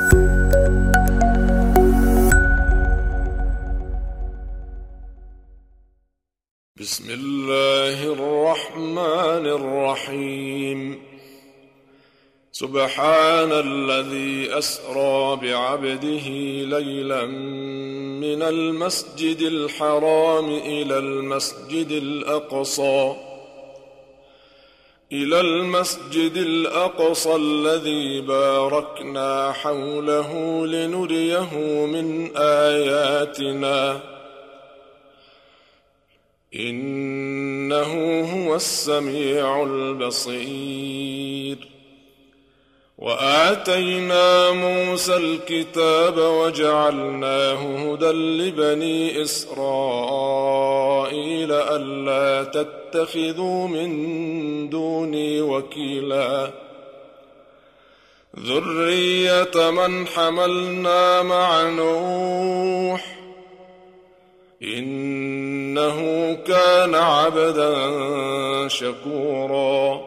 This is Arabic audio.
بسم الله الرحمن الرحيم. سبحان الذي أسرى بعبده ليلا من المسجد الحرام إلى المسجد الأقصى الذي باركنا حوله لنريه من آياتنا إنه هو السميع البصير. وآتينا موسى الكتاب وجعلناه هدى لبني إسرائيل ألا تتخذوا من دوني وكيلا ذرية من حملنا مع نوح إنه كان عبدا شكورا.